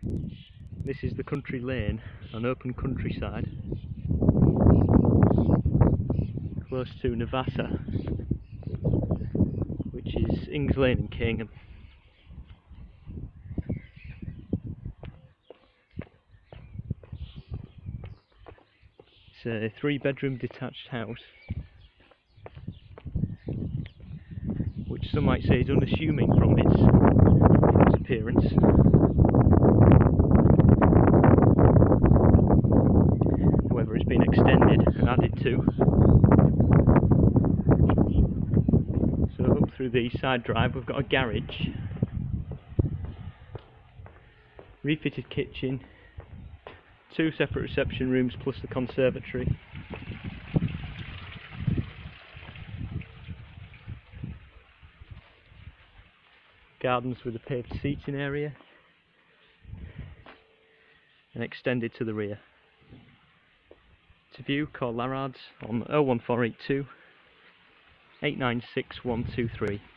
This is the country lane, an open countryside, close to Nevasa, which is Ings Lane in Keyingham. It's a 3-bedroom detached house, which some might say is unassuming from its appearance. However, it's been extended and added to. So up through the side drive we've got a garage, refitted kitchen, 2 separate reception rooms plus the conservatory. Gardens with a paved seating area and extended to the rear. To view, call Larards on 01482 896 123.